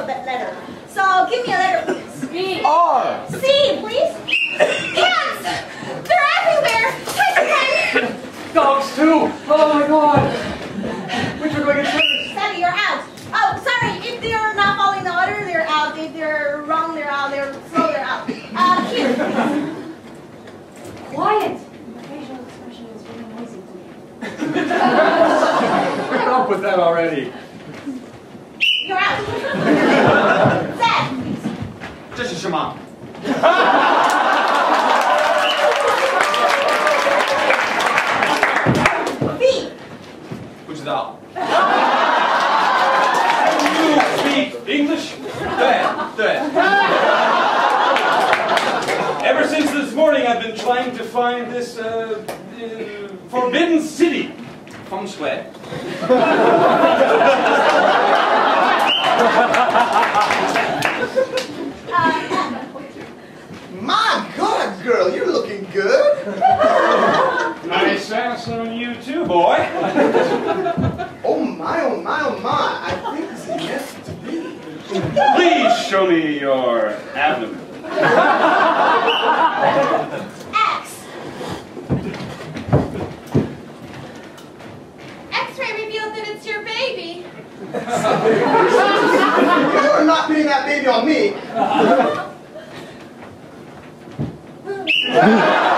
alphabet letter. So give me a letter, please. B. R. C, please. Cats! They're everywhere! Dogs too. Oh my God. Which are going to first? Sandy, you're out. Oh, sorry. If they're not following the order, they're out. If they're wrong, they're out. They're slow, they're out. Here. Quiet. The facial expression is really noisy to me. Get up with that already. You're out. Zed, please. 这是什么? B. 不知道. You speak English? 对. Ever since this morning, I've been trying to find this forbidden city. 风水. My God, girl, you're looking good. Nice sass on you too, boy. Oh my, oh my, oh my. I think this is meant to be. Please show me your abdomen. X. X-ray revealed that it's your baby. You are not putting that baby on me.